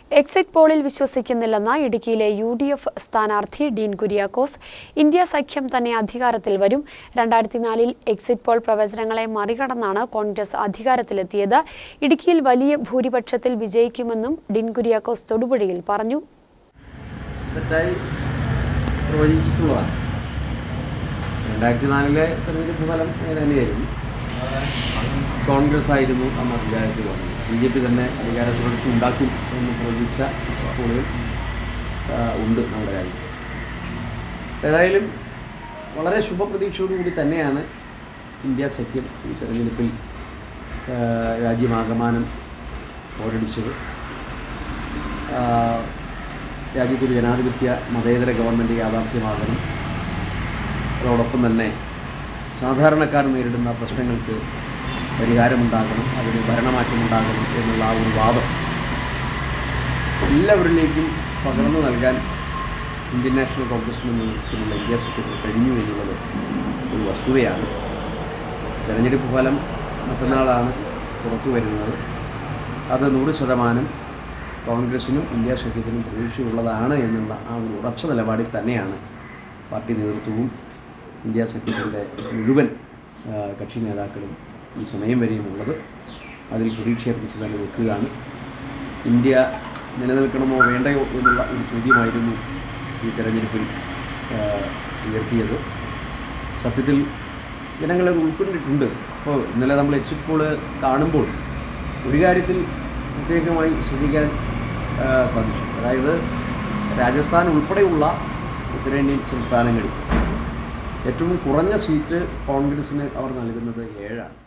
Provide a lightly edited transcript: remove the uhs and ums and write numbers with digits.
Exit പോളിൽ വിശ്വസിക്കുന്നില്ലെന്ന ഇടുക്കിയിലെ UDF സ്ഥാനാർത്ഥി Dean Kuriakose. India സഖ്യം തന്നെ അധികാരത്തിൽ വരും. 2004-ൽ എക്സിറ്റ് പോൾ പ്രവചനങ്ങളെ മറികടന്നാണ് കോൺഗ്രസ് അധികാരത്തിലെത്തിയത്. ഇടുക്കിയിൽ വലിയ ഭൂരിപക്ഷത്തിൽ വിജയിക്കുമെന്നും ഡീൻ കുര്യാക്കോസ് തൊടുപുഴയിൽ പറഞ്ഞു. കോൺഗ്രസ് ആയിരുന്നു അന്ന് അധികാരത്തിൽ വന്നത്. BJP തന്നെ അധികാരത്തിൽ ഉണ്ടാക്കും എന്ന് പ്രവചിച്ച പോളുകൾ ഉണ്ട് നമ്മുടെ രാജ്യത്ത്. ഏതായാലും വളരെ ശുഭപ്രതീക്ഷയോടുകൂടി തന്നെയാണ് ഇന്ത്യ സഖ്യം ഈ തെരഞ്ഞെടുപ്പിൽ രാജ്യമാകമാനം പോരടിച്ചത്. രാജ്യത്തൊരു ജനാധിപത്യ മതേതര ഗവൺമെൻറ് യാഥാർത്ഥ്യമാകണം. അതോടൊപ്പം തന്നെ സാധാരണക്കാർ നേരിടുന്ന പ്രശ്നങ്ങൾക്ക് പരിഹാരമുണ്ടാകണം, അതിന് ഭരണമാറ്റമുണ്ടാകണം എന്നുള്ള ആ ഒരു വാദം എല്ലാവരിലേക്കും പകർന്നു നൽകാൻ ഇന്ത്യൻ നാഷണൽ കോൺഗ്രസിന് നേതൃത്വത്തിലുള്ള ഇന്ത്യ സഖ്യത്തിന് കഴിഞ്ഞു എന്നുള്ളത് ഒരു വസ്തുതയാണ്. തെരഞ്ഞെടുപ്പ് ഫലം മറ്റന്നാളാണ് പുറത്തു വരുന്നത്. അത് 100% കോൺഗ്രസിനും ഇന്ത്യ സഖ്യത്തിനും പ്രതീക്ഷയുള്ളതാണ് എന്നുള്ള ആ ഒരു ഉറച്ച നിലപാടിൽ തന്നെയാണ് പാർട്ടി നേതൃത്വവും ഇന്ത്യ സഖ്യത്തിൻ്റെ മുഴുവൻ കക്ഷി നേതാക്കളും ഈ സമയം വരെയും ഉള്ളത്. അതിൽ പ്രതീക്ഷയർപ്പിച്ച് തന്നെ വെക്കുകയാണ്. ഇന്ത്യ നിലനിൽക്കണമോ വേണ്ടയോ എന്നുള്ള ഒരു ചോദ്യമായിരുന്നു ഈ തെരഞ്ഞെടുപ്പിൽ ഉയർത്തിയത്. സത്യത്തിൽ ജനങ്ങളെ ഉൾക്കൊണ്ടിട്ടുണ്ട്. അപ്പോൾ ഇന്നലെ നമ്മൾ എക്സിറ്റ് പോൾ കാണുമ്പോൾ ഒരു കാര്യത്തിൽ പ്രത്യേകമായി ശ്രദ്ധിക്കാൻ സാധിച്ചു. അതായത് രാജസ്ഥാൻ ഉൾപ്പെടെയുള്ള ഉത്തരേന്ത്യൻ സംസ്ഥാനങ്ങളിൽ ഏറ്റവും കുറഞ്ഞ സീറ്റ് കോൺഗ്രസിന് അവർ നൽകുന്നത് 7 ആണ്.